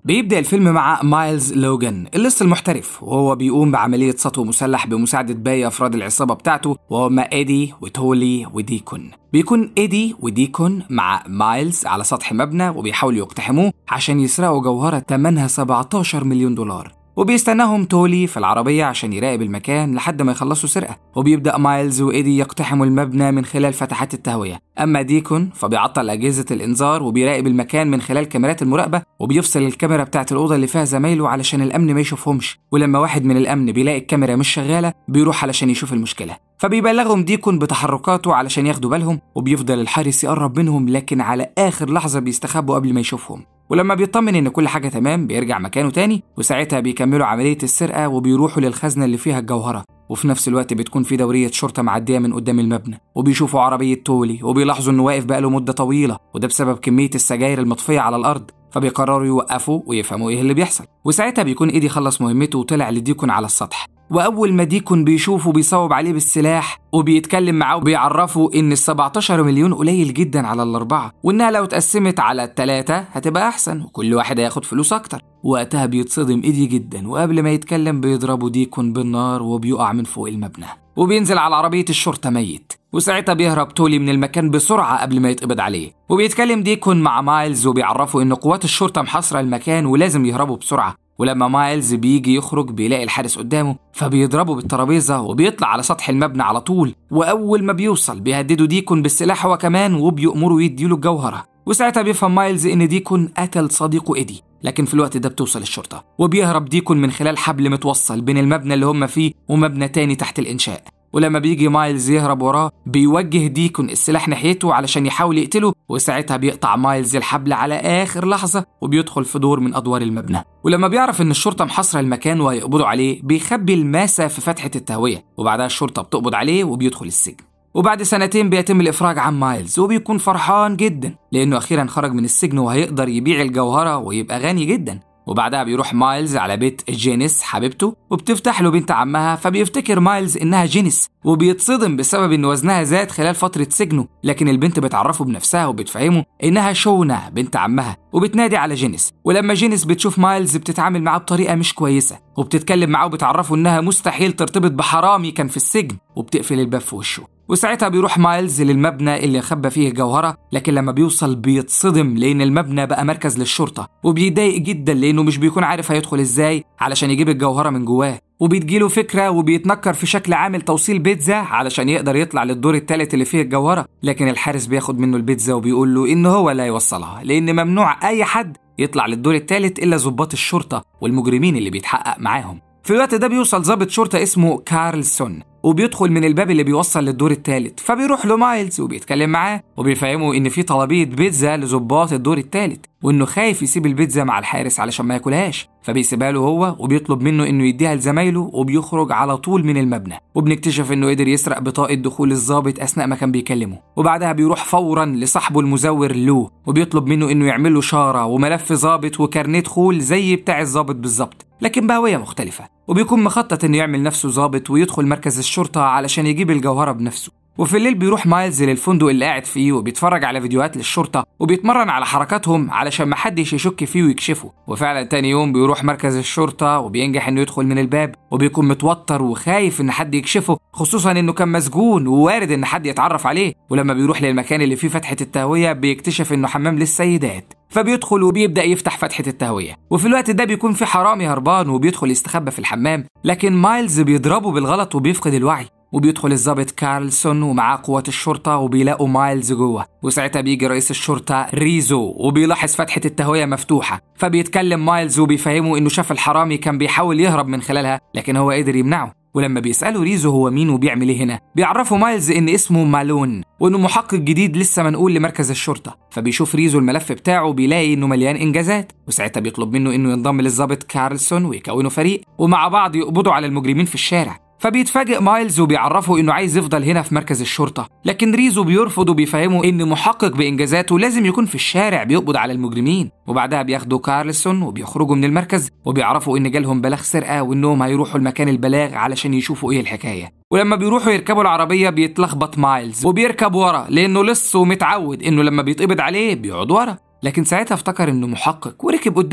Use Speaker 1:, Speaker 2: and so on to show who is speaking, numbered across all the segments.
Speaker 1: بيبدأ الفيلم مع مايلز لوغان اللص المحترف، وهو بيقوم بعملية سطو مسلح بمساعدة باقي أفراد العصابة بتاعته، وهما إيدي وتولي وديكون. بيكون إيدي وديكون مع مايلز على سطح مبنى وبيحاولوا يقتحموه عشان يسرقوا جوهرة تمنها 17 مليون دولار، وبيستناهم تولي في العربية عشان يراقب المكان لحد ما يخلصوا سرقة. وبيبدأ مايلز وإيدي يقتحموا المبنى من خلال فتحات التهوية، أما ديكون فبيعطل أجهزة الإنذار وبيراقب المكان من خلال كاميرات المراقبة، وبيفصل الكاميرا بتاعت الأوضة اللي فيها زمايله علشان الأمن ما يشوفهمش. ولما واحد من الأمن بيلاقي الكاميرا مش شغالة بيروح علشان يشوف المشكلة، فبيبلغهم ديكون بتحركاته علشان ياخدوا بالهم، وبيفضل الحارس يقرب منهم لكن على آخر لحظة بيستخبوا قبل ما يشوفهم. ولما بيطمن ان كل حاجه تمام بيرجع مكانه تاني، وساعتها بيكملوا عمليه السرقه وبيروحوا للخزنه اللي فيها الجوهره. وفي نفس الوقت بتكون في دوريه شرطه معديه من قدام المبنى، وبيشوفوا عربيه تولي وبيلاحظوا انه واقف بقاله مده طويله، وده بسبب كميه السجاير المطفيه على الارض، فبيقرروا يوقفوا ويفهموا ايه اللي بيحصل. وساعتها بيكون ايدي خلص مهمته وطلع لديكون على السطح، واول ما ديكون بيشوفه بيصوب عليه بالسلاح وبيتكلم معاه وبيعرفه ان ال 17 مليون قليل جدا على الاربعه، وانها لو اتقسمت على الثلاثه هتبقى احسن وكل واحد هياخد فلوس اكتر. وقتها بيتصدم ايدي جدا، وقبل ما يتكلم بيضربوا ديكون بالنار وبيقع من فوق المبنى، وبينزل على عربيه الشرطه ميت. وساعتها بيهرب تولي من المكان بسرعه قبل ما يتقبض عليه، وبيتكلم ديكون مع مايلز وبيعرفوا ان قوات الشرطه محاصره المكان ولازم يهربوا بسرعه. ولما مايلز بيجي يخرج بيلاقي الحارس قدامه، فبيضربه بالترابيزه وبيطلع على سطح المبنى على طول. واول ما بيوصل بيهددوا ديكون بالسلاح هو كمان، وبيأمروا يديله الجوهره. وساعتها بيفهم مايلز ان ديكون قتل صديقه ايدي، لكن في الوقت ده بتوصل الشرطه، وبيهرب ديكون من خلال حبل متوصل بين المبنى اللي هم فيه ومبنى تاني تحت الانشاء. ولما بيجي مايلز يهرب وراه بيوجه ديكون السلاح ناحيته علشان يحاول يقتله، وساعتها بيقطع مايلز الحبل على آخر لحظة وبيدخل في دور من أدوار المبنى. ولما بيعرف إن الشرطة محاصرة المكان وهيقبضوا عليه بيخبي الماسة في فتحة التهوية، وبعدها الشرطة بتقبض عليه وبيدخل السجن. وبعد سنتين بيتم الإفراج عن مايلز، وبيكون فرحان جدا لأنه أخيرا خرج من السجن وهيقدر يبيع الجوهرة ويبقى غني جدا. وبعدها بيروح مايلز على بيت جينيس حبيبته، وبتفتح له بنت عمها، فبيفتكر مايلز إنها جينيس وبيتصدم بسبب إن وزنها زاد خلال فترة سجنه. لكن البنت بتعرفه بنفسها وبتفهمه إنها شونا بنت عمها، وبتنادي على جينيس. ولما جينيس بتشوف مايلز بتتعامل معاه بطريقة مش كويسة، وبتتكلم معاه وبتعرفه إنها مستحيل ترتبط بحرامي كان في السجن، وبتقفل الباب في وشه. وساعتها بيروح مايلز للمبنى اللي خبى فيه الجوهرة، لكن لما بيوصل بيتصدم لأن المبنى بقى مركز للشرطة، وبيضايق جدا لأنه مش بيكون عارف هيدخل إزاي علشان يجيب الجوهرة من جواه. وبتجيله فكرة وبيتنكر في شكل عامل توصيل بيتزا علشان يقدر يطلع للدور الثالث اللي فيه الجوهرة، لكن الحارس بياخد منه البيتزا وبيقول له إن هو لا يوصلها، لأن ممنوع أي حد يطلع للدور الثالث إلا ضباط الشرطة والمجرمين اللي بيتحقق معاهم. في الوقت ده بيوصل ضابط شرطة اسمه كارلسون، وبيدخل من الباب اللي بيوصل للدور الثالث، فبيروح له مايلز وبيتكلم معاه وبيفهمه ان في طلبيه بيتزا لضباط الدور الثالث، وانه خايف يسيب البيتزا مع الحارس علشان ما ياكلهاش، فبيسيبها له هو وبيطلب منه انه يديها لزمايله، وبيخرج على طول من المبنى. وبنكتشف انه قدر يسرق بطاقه دخول الضابط اثناء ما كان بيكلمه، وبعدها بيروح فورا لصاحبه المزور لو وبيطلب منه انه يعمل له شاره وملف ضابط وكارنيه دخول زي بتاع الضابط بالظبط، لكن بهوية مختلفة. وبيكون مخطط انه يعمل نفسه ضابط ويدخل مركز الشرطة علشان يجيب الجوهرة بنفسه. وفي الليل بيروح مايلز للفندق اللي قاعد فيه وبيتفرج على فيديوهات للشرطة وبيتمرن على حركاتهم علشان محدش يشك فيه ويكشفه. وفعلا تاني يوم بيروح مركز الشرطة وبينجح انه يدخل من الباب، وبيكون متوتر وخايف ان حد يكشفه، خصوصا انه كان مسجون ووارد ان حد يتعرف عليه. ولما بيروح للمكان اللي فيه فتحة التهوية بيكتشف انه حمام للسيدات، فبيدخل وبيبدأ يفتح فتحة التهوية. وفي الوقت ده بيكون في حرامي هربان وبيدخل يستخبى في الحمام، لكن مايلز بيضربه بالغلط وبيفقد الوعي. وبيدخل الضابط كارلسون ومعاه قوات الشرطة وبيلاقوا مايلز جوه. وساعتها بيجي رئيس الشرطة ريزو وبيلاحظ فتحة التهوية مفتوحة، فبيتكلم مايلز وبيفهمه انه شاف الحرامي كان بيحاول يهرب من خلالها لكن هو قدر يمنعه. ولما بيسألوا ريزو هو مين وبيعمل ايه هنا، بيعرفوا مايلز ان اسمه مالون وانه محقق جديد لسه منقول لمركز الشرطة. فبيشوف ريزو الملف بتاعه بيلاقي انه مليان انجازات، وساعتها بيطلب منه انه ينضم للضابط كارلسون ويكونوا فريق ومع بعض يقبضوا على المجرمين في الشارع. فبيتفاجئ مايلز وبيعرفه انه عايز يفضل هنا في مركز الشرطة، لكن ريزو بيرفض وبيفهمه ان محقق بانجازاته لازم يكون في الشارع بيقبض على المجرمين. وبعدها بياخدوا كارلسون وبيخرجوا من المركز وبيعرفوا ان جالهم بلاغ سرقة وانهم هيروحوا المكان البلاغ علشان يشوفوا ايه الحكاية. ولما بيروحوا يركبوا العربية بيتلخبط مايلز وبيركب ورا لانه لص ومتعود انه لما بيتقبض عليه بيقعد ورا، لكن ساعتها افتكر انه محقق وركب قدام.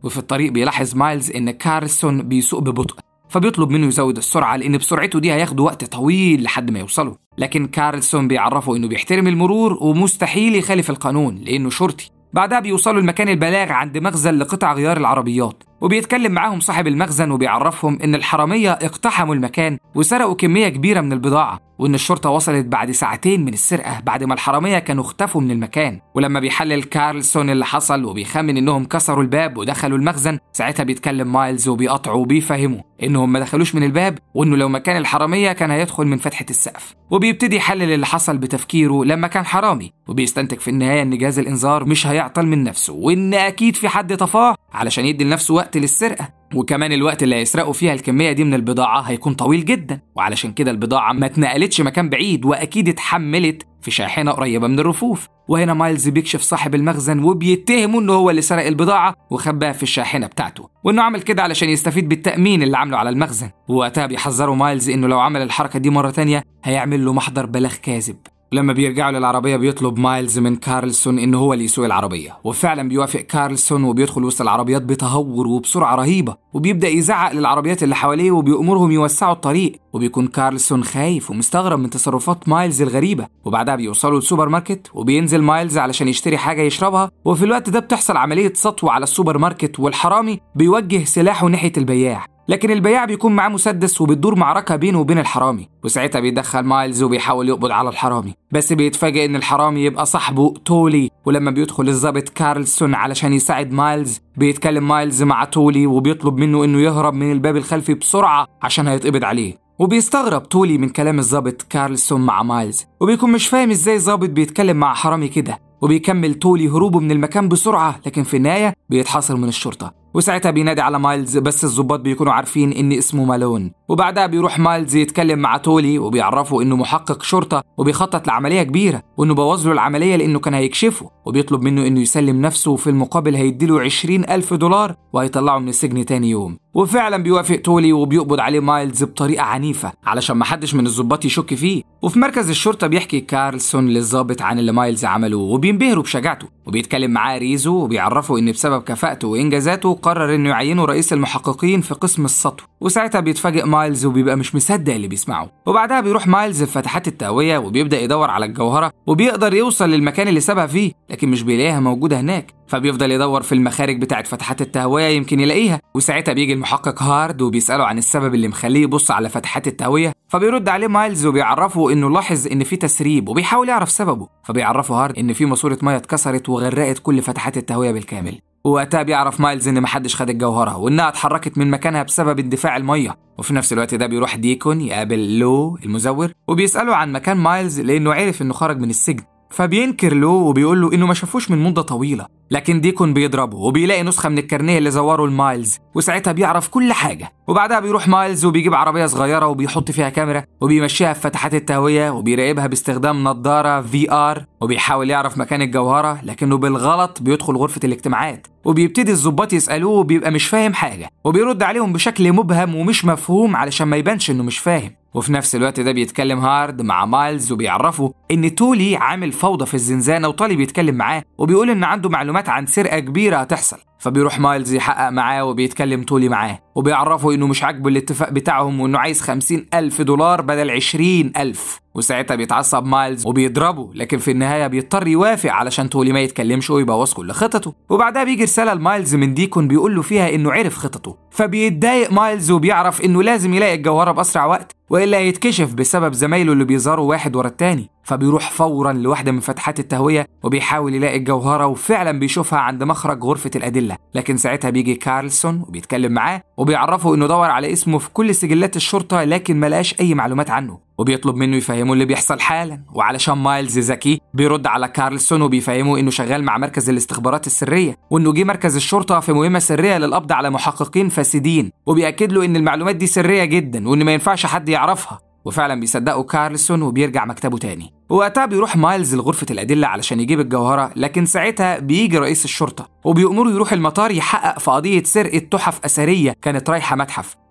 Speaker 1: وفي الطريق بيلاحظ مايلز إن كارلسون بيسوق ببطء، فبيطلب منه يزود السرعة لأن بسرعته دي هياخدوا وقت طويل لحد ما يوصلوا. لكن كارلسون بيعرفه إنه بيحترم المرور ومستحيل يخالف القانون لأنه شرطي. بعدها بيوصلوا لمكان البلاغ عند مخزن لقطع غيار العربيات، وبيتكلم معاهم صاحب المخزن وبيعرفهم إن الحرامية اقتحموا المكان وسرقوا كمية كبيرة من البضاعة، وإن الشرطة وصلت بعد ساعتين من السرقة بعد ما الحرامية كانوا اختفوا من المكان. ولما بيحلل كارلسون اللي حصل وبيخمن إنهم كسروا الباب ودخلوا المخزن، ساعتها بيتكلم مايلز وبيقطعه وبيفهمه إنهم ما دخلوش من الباب، وإنه لو مكان الحرامية كان هيدخل من فتحة السقف. وبيبتدي يحلل اللي حصل بتفكيره لما كان حرامي، وبيستنتج في النهاية إن جهاز الإنذار مش هيعطل من نفسه، وإن أكيد في حد طفاه علشان يدي لنفسه وقت للسرقة، وكمان الوقت اللي هيسرقوا فيها الكمية دي من البضاعة هيكون طويل جدا، وعلشان كده البضاعة ما اتنقلتش مكان بعيد وأكيد اتحملت في شاحنة قريبة من الرفوف. وهنا مايلز بيكشف صاحب المخزن وبيتهمه إنه هو اللي سرق البضاعة وخباها في الشاحنة بتاعته، وإنه عمل كده علشان يستفيد بالتأمين اللي عمله على المخزن. ووقتها بيحذروا مايلز إنه لو عمل الحركة دي مرة تانية هيعمل له محضر بلاغ كاذب. لما بيرجعوا للعربية بيطلب مايلز من كارلسون إنه هو اللي يسوق العربية، وفعلا بيوافق كارلسون وبيدخل وسط العربيات بتهور وبسرعة رهيبة، وبيبدأ يزعق للعربيات اللي حواليه وبيأمرهم يوسعوا الطريق. وبيكون كارلسون خايف ومستغرب من تصرفات مايلز الغريبة. وبعدها بيوصلوا للسوبر ماركت وبينزل مايلز علشان يشتري حاجة يشربها، وفي الوقت ده بتحصل عملية سطو على السوبر ماركت، والحرامي بيوجه سلاحه ناحية البياع، لكن البياع بيكون معاه مسدس وبتدور معركة بينه وبين الحرامي. وساعتها بيدخل مايلز وبيحاول يقبض على الحرامي، بس بيتفاجئ ان الحرامي يبقى صاحبه تولي. ولما بيدخل الضابط كارلسون علشان يساعد مايلز، بيتكلم مايلز مع تولي وبيطلب منه انه يهرب من الباب الخلفي بسرعة عشان هيتقبض عليه. وبيستغرب تولي من كلام الضابط كارلسون مع مايلز، وبيكون مش فاهم ازاي ضابط بيتكلم مع حرامي كده. وبيكمل تولي هروبه من المكان بسرعة، لكن في النهاية بيتحاصر من الشرطة. وساعتها بينادي على مايلز، بس الضباط بيكونوا عارفين ان اسمه مالون. وبعدها بيروح مايلز يتكلم مع تولي وبيعرفه انه محقق شرطة وبيخطط لعملية كبيرة، وانه بوظ له العملية لانه كان هيكشفه، وبيطلب منه انه يسلم نفسه وفي المقابل هيديله 20,000 دولار وهيطلعه من السجن تاني يوم. وفعلا بيوافق تولي وبيقبض عليه مايلز بطريقة عنيفة علشان محدش من الضباط يشك فيه. وفي مركز الشرطة بيحكي كارلسون للضابط عن اللي مايلز عمله وبينبهروا بشجاعته، وبيتكلم معاه ريزو وبيعرفه ان بسبب كفاءته وانجازاته قرر انه يعينه رئيس المحققين في قسم السطو. وساعتها بيتفاجئ مايلز وبيبقى مش مصدق اللي بيسمعه. وبعدها بيروح مايلز في فتحات التهوية وبيبدأ يدور على الجوهرة، وبيقدر يوصل للمكان اللي سابها فيه، لكن مش بيلاقيها موجودة هناك. فبيفضل يدور في المخارج بتاعت فتحات التهوية يمكن يلاقيها. وساعتها بيجي المحقق هارد وبيسأله عن السبب اللي مخليه يبص على فتحات التهوية، فبيرد عليه مايلز وبيعرفه انه لاحظ ان في تسريب وبيحاول يعرف سببه. فبيعرفه هارد ان في ماسورة مية اتكسرت وغرقت كل فتحات التهوية بالكامل. ووقتها بيعرف مايلز ان محدش خد الجوهرة وانها اتحركت من مكانها بسبب اندفاع المية. وفي نفس الوقت ده بيروح ديكون يقابل لو المزور وبيسأله عن مكان مايلز لانه عرف انه خرج من السجن. فبينكر له وبيقول له انه ما شافوش من مدة طويلة، لكن ديكون بيضربه وبيلاقي نسخة من الكارنيه اللي زوره المايلز، وساعتها بيعرف كل حاجة. وبعدها بيروح مايلز وبيجيب عربية صغيرة وبيحط فيها كاميرا وبيمشيها في فتحات التهوية وبيراقبها باستخدام نظارة VR، وبيحاول يعرف مكان الجوهرة لكنه بالغلط بيدخل غرفة الاجتماعات. وبيبتدي الضباط يسألوه وبيبقى مش فاهم حاجة، وبيرد عليهم بشكل مبهم ومش مفهوم علشان ما يبانش انه مش فاهم. وفي نفس الوقت ده بيتكلم هارد مع مايلز وبيعرفه ان تولي عامل فوضى في الزنزانة وطالب يتكلم معاه، وبيقول ان عنده معلومات عن سرقة كبيرة هتحصل. فبيروح مايلز يحقق معاه وبيتكلم تولي معاه وبيعرفه انه مش عاجبه الاتفاق بتاعهم وانه عايز 50,000 دولار بدل 20,000. وساعتها بيتعصب مايلز وبيضربه، لكن في النهاية بيضطر يوافق علشان تولي ما يتكلمش ويبوظ كل خططه. وبعدها بيجي رسالة لمايلز من ديكون بيقول له فيها انه عرف خططه. فبيتضايق مايلز وبيعرف انه لازم يلاقي الجوهرة بأسرع وقت وإلا هيتكشف بسبب زمايله اللي بيظهروا واحد ورا التاني. فبيروح فورا لواحدة من فتحات التهوية وبيحاول يلاقي الجوهرة، وفعلا بيشوفها عند مخرج غرفة الأدلة. لكن ساعتها بيجي كارلسون وبيتكلم معاه وبيعرفه انه دور على اسمه في كل سجلات الشرطة لكن ملقاش اي معلومات عنه، وبيطلب منه يفهمه اللي بيحصل حالا. وعلشان مايلز ذكي بيرد على كارلسون وبيفهمه انه شغال مع مركز الاستخبارات السرية، وانه جه مركز الشرطة في مهمة سرية للقبض على محققين فاسدين، وبيأكد له ان المعلومات دي سرية جدا وان ما ينفعش حد يعرفها. وفعلا بيصدقوا كارلسون وبيرجع مكتبه تاني. ووقتها بيروح مايلز لغرفة الأدلة علشان يجيب الجوهرة، لكن ساعتها بيجي رئيس الشرطة وبيأمره يروح المطار يحقق في قضية سرقة تحف أثرية كانت رايحة متحف.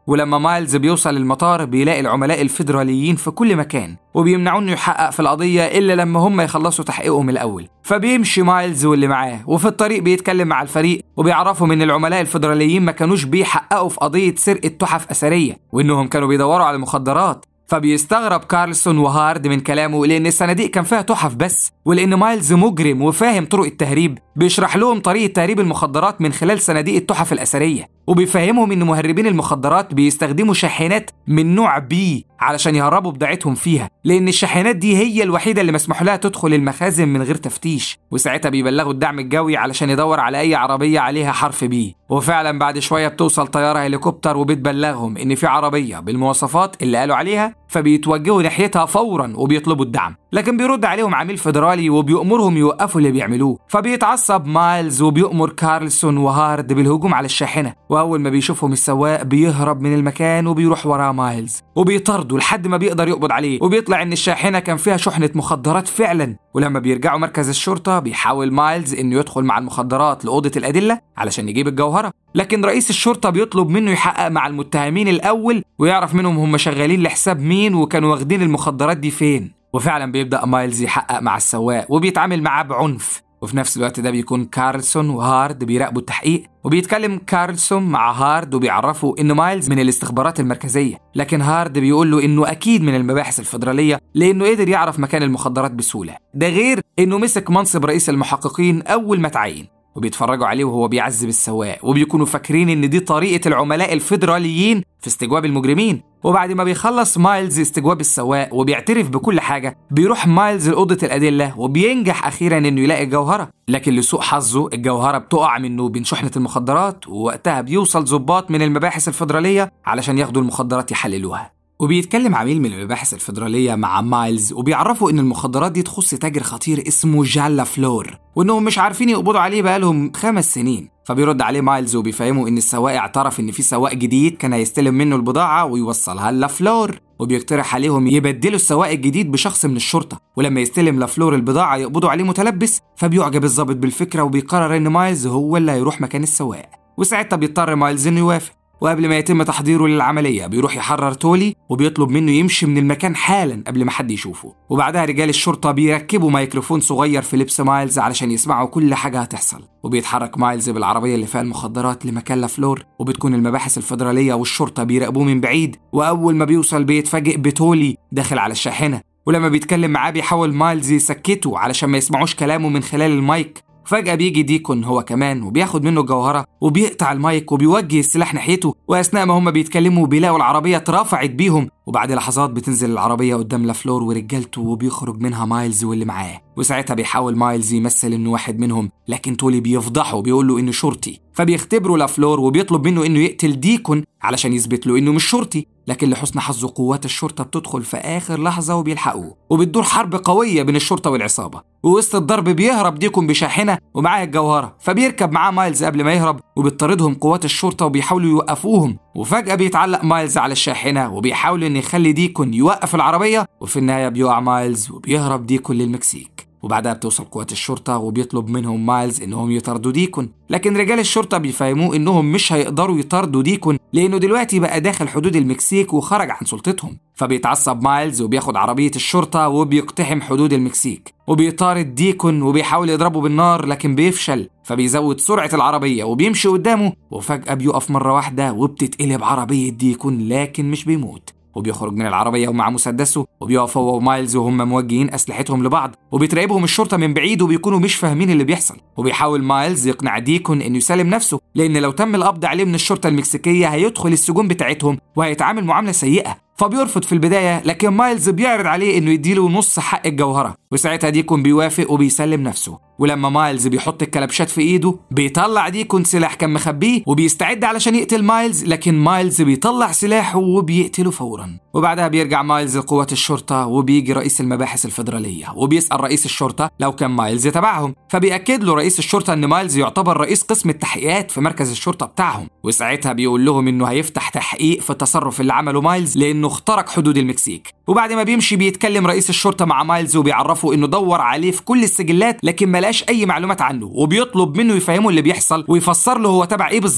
Speaker 1: ولما مايلز بيوصل المطار بيلاقي العملاء الفيدراليين في كل مكان وبيمنعوه انه يحقق في القضية إلا لما هم يخلصوا تحقيقهم الأول. فبيمشي مايلز واللي معاه، وفي الطريق بيتكلم مع الفريق وبيعرفهم ان العملاء الفيدراليين ما كانوش بيحققوا في قضية سرقة تحف أثرية وانهم كانوا بيدوروا على مخدرات. فبيستغرب كارلسون وهارد من كلامه لأن الصناديق كان فيها تحف بس، ولأن مايلز مجرم وفاهم طرق التهريب بيشرح لهم طريقة تهريب المخدرات من خلال صناديق التحف الأثرية، وبيفهمهم إن مهربين المخدرات بيستخدموا شاحنات من نوع بي علشان يهربوا بضاعتهم فيها، لأن الشاحنات دي هي الوحيدة اللي مسموح لها تدخل المخازن من غير تفتيش. وساعتها بيبلغوا الدعم الجوي علشان يدور على أي عربية عليها حرف بي، وفعلا بعد شوية بتوصل طيارة هليكوبتر وبتبلغهم إن في عربية بالمواصفات اللي قالوا عليها، فبيتوجهوا ناحيتها فورا وبيطلبوا الدعم. لكن بيرد عليهم عميل فيدرالي وبيأمرهم يوقفوا اللي بيعملوه، فبيتعصب مايلز وبيأمر كارلسون وهارد بالهجوم على الشاحنة، وأول ما بيشوفهم السواق بيهرب من المكان وبيروح وراه مايلز وبيطارده لحد ما بيقدر يقبض عليه، وبيطلع إن الشاحنة كان فيها شحنة مخدرات فعلا. ولما بيرجعوا مركز الشرطة بيحاول مايلز إنه يدخل مع المخدرات لأوضة الأدلة علشان يجيب الجوهرة، لكن رئيس الشرطة بيطلب منه يحقق مع المتهمين الأول ويعرف منهم هم شغالين لحساب مين وكانوا واخدين المخدرات دي فين. وفعلا بيبدأ مايلز يحقق مع السواق وبيتعامل معاه بعنف، وفي نفس الوقت ده بيكون كارلسون وهارد بيراقبوا التحقيق، وبيتكلم كارلسون مع هارد وبيعرفوا إن مايلز من الاستخبارات المركزية، لكن هارد بيقول له إنه أكيد من المباحث الفيدرالية لأنه قدر يعرف مكان المخدرات بسهولة، ده غير إنه مسك منصب رئيس المحققين أول ما تعين. وبيتفرجوا عليه وهو بيعذب السواق وبيكونوا فاكرين إن دي طريقة العملاء الفيدراليين في استجواب المجرمين. وبعد ما بيخلص مايلز استجواب السواق وبيعترف بكل حاجة، بيروح مايلز لأوضة الأدلة وبينجح أخيرا إنه يلاقي الجوهرة، لكن لسوء حظه الجوهرة بتقع منه بين شحنة المخدرات، ووقتها بيوصل ضباط من المباحث الفيدرالية علشان ياخدوا المخدرات يحللوها. وبيتكلم عميل من المباحث الفيدرالية مع مايلز وبيعرفوا إن المخدرات دي تخص تاجر خطير اسمه جان لافلور، وإنهم مش عارفين يقبضوا عليه بقالهم 5 سنين. فبيرد عليه مايلز وبيفهموا إن السواق اعترف إن في سواق جديد كان هيستلم منه البضاعة ويوصلها لافلور، وبيقترح عليهم يبدلوا السواق الجديد بشخص من الشرطة، ولما يستلم لافلور البضاعة يقبضوا عليه متلبس. فبيعجب الضابط بالفكرة وبيقرر إن مايلز هو اللي هيروح مكان السواق، وساعتها بيضطر مايلز إنه يوافق. وقبل ما يتم تحضيره للعملية بيروح يحرر تولي وبيطلب منه يمشي من المكان حالا قبل ما حد يشوفه، وبعدها رجال الشرطة بيركبوا ميكروفون صغير في لبس مايلز علشان يسمعوا كل حاجة هتحصل. وبيتحرك مايلز بالعربية اللي فيها المخدرات لمكان لافلور، وبتكون المباحث الفيدرالية والشرطة بيراقبوه من بعيد، وأول ما بيوصل بيتفاجئ بتولي داخل على الشاحنة، ولما بيتكلم معاه بيحاول مايلز يسكته علشان ما يسمعوش كلامه من خلال المايك. فجأة بيجي ديكون هو كمان وبياخد منه الجوهرة وبيقطع المايك وبيوجه السلاح ناحيته، وأثناء ما هم بيتكلموا بيلاقوا العربية اترفعت بيهم، وبعد لحظات بتنزل العربية قدام لافلور ورجالته وبيخرج منها مايلز واللي معاه. وساعتها بيحاول مايلز يمثل إنه واحد منهم، لكن تولي بيفضحه وبيقول له إنه شرطي، فبيختبره لافلور وبيطلب منه إنه يقتل ديكون علشان يثبت له إنه مش شرطي، لكن لحسن حظه قوات الشرطة بتدخل في آخر لحظة وبيلحقوه، وبتدور حرب قوية بين الشرطة والعصابة. ووسط الضرب بيهرب ديكون بشاحنة ومعاه الجوهرة، فبيركب معاه مايلز قبل ما يهرب وبتطاردهم قوات الشرطة وبيحاولوا يوقفوهم. وفجأة بيتعلق مايلز على الشاحنة وبيحاول إن يخلي ديكون يوقف العربية، وفي النهاية بيقع مايلز وبيهرب ديكون للمكسيك. وبعدها بتوصل قوات الشرطة وبيطلب منهم مايلز إنهم يطاردوا ديكون، لكن رجال الشرطة بيفهموه إنهم مش هيقدروا يطاردوا ديكون لأنه دلوقتي بقى داخل حدود المكسيك وخرج عن سلطتهم. فبيتعصب مايلز وبياخد عربية الشرطة وبيقتحم حدود المكسيك، وبيطارد ديكون وبيحاول يضربه بالنار لكن بيفشل، فبيزود سرعة العربية وبيمشي قدامه، وفجأة بيقف مرة واحدة وبتتقلب عربية ديكون لكن مش بيموت، وبيخرج من العربية ومع مسدسه، وبيقف هو ومايلز وهم موجهين أسلحتهم لبعض، وبيتراقبهم الشرطة من بعيد وبيكونوا مش فاهمين اللي بيحصل. وبيحاول مايلز يقنع ديكون إنه يسلم نفسه، لأن لو تم القبض عليه من الشرطة المكسيكية هيدخل السجون بتاعتهم وهيتعامل معاملة سيئة. فبيرفض في البداية، لكن مايلز بيعرض عليه إنه يديله نص حق الجوهرة، وساعتها ديكون بيوافق وبيسلم نفسه. ولما مايلز بيحط الكلبشات في إيده بيطلع ديكون سلاح كان مخبيه وبيستعد علشان يقتل مايلز، لكن مايلز بيطلع سلاحه وبيقتله فورا. وبعدها بيرجع مايلز لقوات الشرطة، وبيجي رئيس المباحث الفيدرالية وبيسأل رئيس الشرطة لو كان مايلز تبعهم، فبيأكد له رئيس الشرطة إن مايلز يعتبر رئيس قسم التحقيقات في مركز الشرطة بتاعهم، وساعتها بيقول لهم إنه هيفتح تحقيق في التصرف اللي عمله مايلز لأنه اخترق حدود المكسيك. وبعد ما بيمشي بيتكلم رئيس الشرطة مع مايلز وبيعرفه إنه دور عليه في كل السجلات لكن ملاش أي معلومات عنه، وبيطلب منه يفهمه اللي بيحصل ويفسر له هو تبع إيه بالظبط.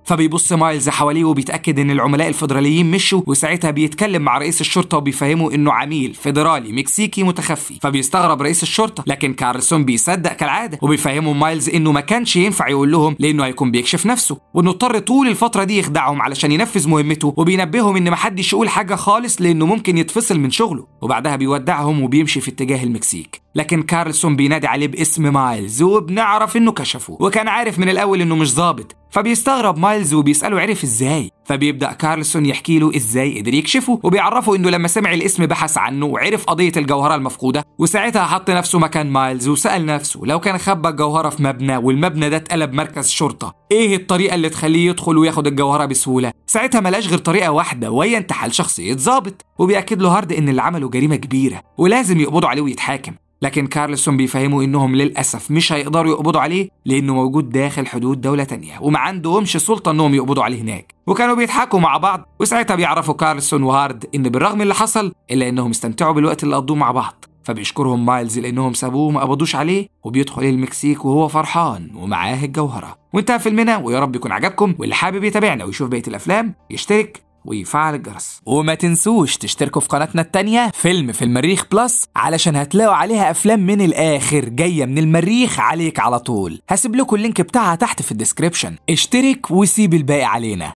Speaker 1: فبيبص مايلز حواليه وبيتأكد إن العملاء الفيدراليين مشوا، وساعتها بيتكلم مع رئيس الشرطة وبيفهمه إنه عميل فيدرالي مكسيكي متخفي. فبيستغرب رئيس الشرطة، لكن كارلسون بيصدق كالعادة وبيفهمه مايلز إنه ما كانش ينفع يقول لهم لأنه هيكون بيكشف نفسه، وإنه اضطر طول الفترة دي يخدعهم علشان ينفذ مهمته، وبينبههم إن محدش يقول حاجة خالص لأنه ممكن يتفصل من شغله. وبعدها بيودعهم وبيمشي في اتجاه المكسيك، لكن كارلسون بينادي عليه باسم مايلز وبنعرف إنه كشفه، وكان عارف من الأول إنه مش ظابط. فبيستغرب مايلز وبيسأله عرف ازاي، فبيبدأ كارلسون يحكي له ازاي قدر يكشفه، وبيعرفه انه لما سمع الاسم بحث عنه وعرف قضية الجوهرة المفقودة، وساعتها حط نفسه مكان مايلز وسأل نفسه لو كان خبى الجوهرة في مبنى والمبنى ده اتقلب مركز شرطة، ايه الطريقة اللي تخليه يدخل وياخد الجوهرة بسهولة؟ ساعتها ملاش غير طريقة واحدة وهي انتحال شخصية ضابط، وبيأكد له هارد ان اللي عمله جريمة كبيرة ولازم يقبضوا عليه ويتحاكم. لكن كارلسون بيفهموا إنهم للأسف مش هيقدروا يقبضوا عليه لأنه موجود داخل حدود دولة تانية وما عندهمش سلطة إنهم يقبضوا عليه هناك. وكانوا بيضحكوا مع بعض، وساعتها بيعرفوا كارلسون وهارد إن بالرغم اللي حصل إلا إنهم استمتعوا بالوقت اللي قضوه مع بعض. فبيشكرهم مايلز لأنهم سابوه وما قبضوش عليه، وبيدخل المكسيك وهو فرحان ومعاه الجوهرة. وانتهى فيلمنا، ويا رب يكون عجبكم، واللي حابب يتابعنا ويشوف بقية الأفلام يشترك ويفعل الجرس. وما تنسوش تشتركوا في قناتنا التانية فيلم في المريخ بلس، علشان هتلاقوا عليها أفلام من الآخر جاية من المريخ عليك على طول. هسيب لكم اللينك بتاعها تحت في الديسكريبشن، اشترك وسيب الباقي علينا.